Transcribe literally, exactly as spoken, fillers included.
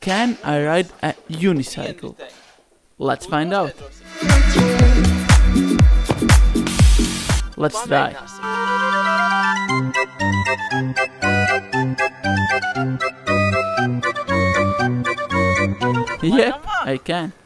Can I ride a unicycle? Let's find out. Let's try. Yep, I can.